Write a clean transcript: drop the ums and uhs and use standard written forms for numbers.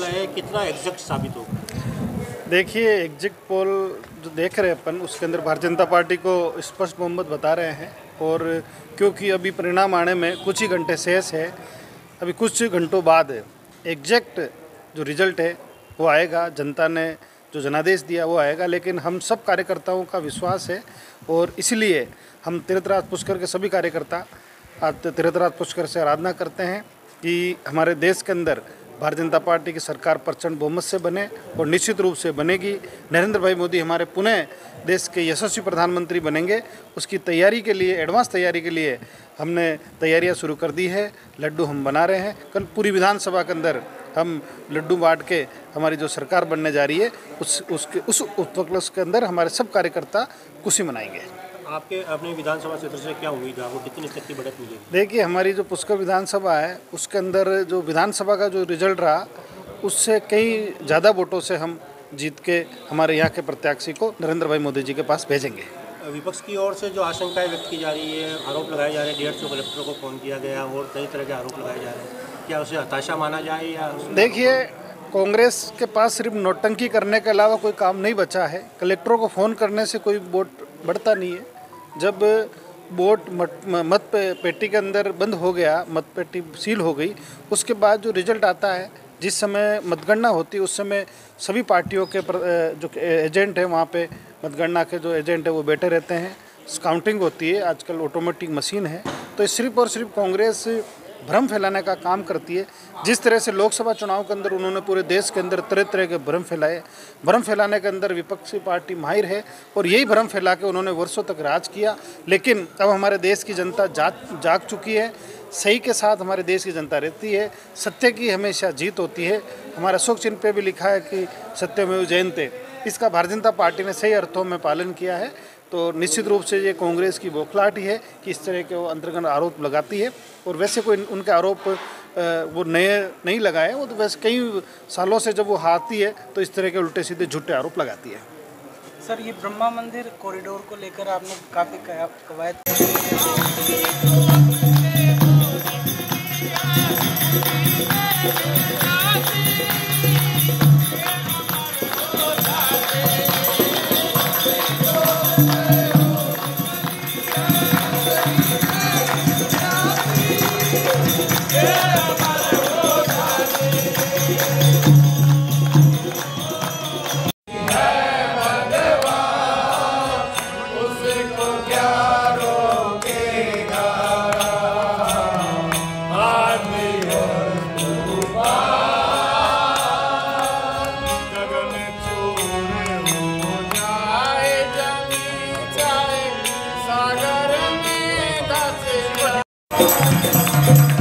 है, कितना एग्जैक्ट साबित होगा? देखिए, एग्जिट पोल जो देख रहे हैं अपन, उसके अंदर भारतीय जनता पार्टी को स्पष्ट बहुमत बता रहे हैं। और क्योंकि अभी परिणाम आने में कुछ ही घंटे शेष है, अभी कुछ घंटों बाद एग्जैक्ट जो रिजल्ट है वो आएगा। जनता ने जो जनादेश दिया वो आएगा, लेकिन हम सब कार्यकर्ताओं का विश्वास है और इसलिए हम तीर्थराज पुष्कर के सभी कार्यकर्ता आज तीर्थराज पुष्कर से आराधना करते हैं कि हमारे देश के अंदर भारतीय जनता पार्टी की सरकार प्रचंड बहुमत से बने और निश्चित रूप से बनेगी। नरेंद्र भाई मोदी हमारे पुनः देश के यशस्वी प्रधानमंत्री बनेंगे। उसकी तैयारी के लिए, एडवांस तैयारी के लिए हमने तैयारियां शुरू कर दी है। लड्डू हम बना रहे हैं। कल पूरी विधानसभा के अंदर हम लड्डू बांट के हमारी जो सरकार बनने जा रही है उस उपलक्ष्य के अंदर हमारे सब कार्यकर्ता खुशी मनाएंगे। आपके अपने विधानसभा क्षेत्र से क्या उम्मीद है, आपको कितनी तक की बढ़त मिलेगी? देखिए, हमारी जो पुष्कर विधानसभा है उसके अंदर जो विधानसभा का जो रिजल्ट रहा उससे कई ज़्यादा वोटों से हम जीत के हमारे यहाँ के प्रत्याशी को नरेंद्र भाई मोदी जी के पास भेजेंगे। विपक्ष की ओर से जो आशंकाएं व्यक्त की जा रही है, आरोप लगाए जा रहे हैं, 150 कलेक्टरों को फ़ोन किया गया और कई तरह के आरोप लगाए जा रहे हैं, क्या उसे हताशा माना जाए या? देखिए, कांग्रेस के पास सिर्फ नोटंकी करने के अलावा कोई काम नहीं बचा है। कलेक्टरों को फ़ोन करने से कोई वोट बढ़ता नहीं है। जब वोट मत पेटी के अंदर बंद हो गया, मत पेटी सील हो गई, उसके बाद जो रिजल्ट आता है, जिस समय मतगणना होती है उस समय सभी पार्टियों के जो एजेंट हैं वहाँ पे मतगणना के जो एजेंट है वो बैठे रहते हैं। काउंटिंग होती है, आजकल ऑटोमेटिक मशीन है। तो सिर्फ और सिर्फ कांग्रेस भ्रम फैलाने का काम करती है। जिस तरह से लोकसभा चुनाव के अंदर उन्होंने पूरे देश के अंदर तरह तरह के भ्रम फैलाए, भ्रम फैलाने के अंदर विपक्षी पार्टी माहिर है और यही भ्रम फैला के उन्होंने वर्षों तक राज किया। लेकिन अब हमारे देश की जनता जाग चुकी है। सही के साथ हमारे देश की जनता रहती है। सत्य की हमेशा जीत होती है। हमारे अशोक चिन्ह पे भी लिखा है कि सत्यमेव जयते। इसका भारतीय जनता पार्टी ने सही अर्थों में पालन किया है। तो निश्चित रूप से ये कांग्रेस की बौखलाहट ही है कि इस तरह के वो अंतर्गत आरोप लगाती है। और वैसे कोई उनके आरोप वो नए नहीं लगाए, वो तो वैसे कई सालों से जब वो आती है तो इस तरह के उल्टे सीधे झूठे आरोप लगाती है। सर, ये ब्रह्मा मंदिर कॉरिडोर को लेकर आपने काफ़ी कवायद सागर में